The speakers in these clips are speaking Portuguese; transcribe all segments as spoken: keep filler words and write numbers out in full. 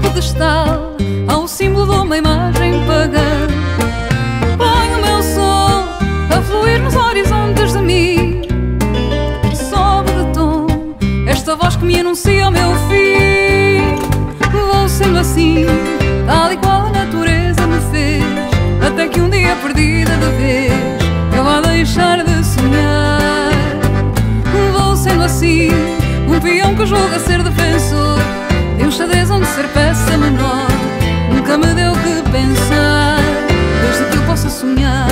pedestal ao símbolo de uma imagem pagã. Ponho o meu som a fluir nos horizontes de mim. Sobe de tom esta voz que me anuncia o meu fim. Vou sendo assim, tal e qual a natureza me fez, até que um dia perdida de vez eu vá deixar de sonhar. Vou sendo assim, um peão que julga ser defensor de um xadrez onde ser peça menor nunca me deu que pensar, desde que eu possa sonhar.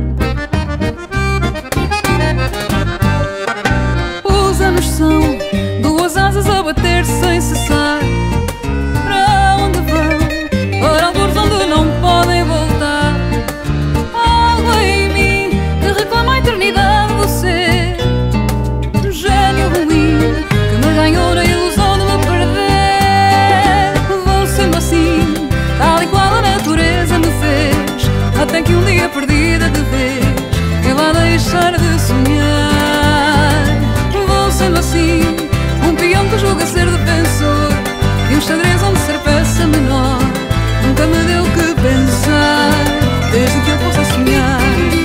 Os anos são duas asas a bater sem cessar. Para onde vão? Para algures onde não podem voltar. Algo em mim que reclama a eternidade do ser, um gênio ruim que me ganhou na ilusão de me perder. Vou sendo assim, tal e qual a natureza me fez, até que um dia perdida de vez eu vá deixar de sonhar. Vou sendo assim, um peão que julga ser defensor de um xadrez onde ser peça menor nunca me deu que pensar, desde que eu possa sonhar.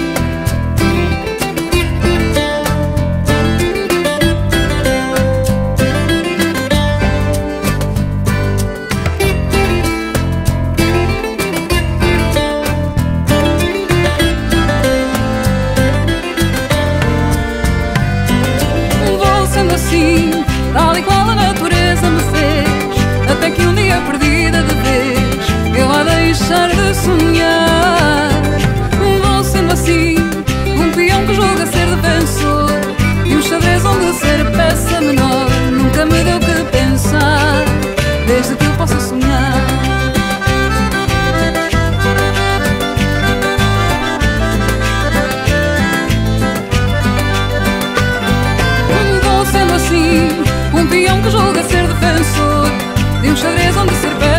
Assim, tal e qual a natureza me fez, até que um dia perdida de vez eu vá deixar de sonhar. Vou sendo assim, um peão que julga ser defensor de um xadrez onde ser peça menor nunca me deu que pensar, desde que eu possa sonhar. Um peão que julga ser defensor de um xadrez onde ser peça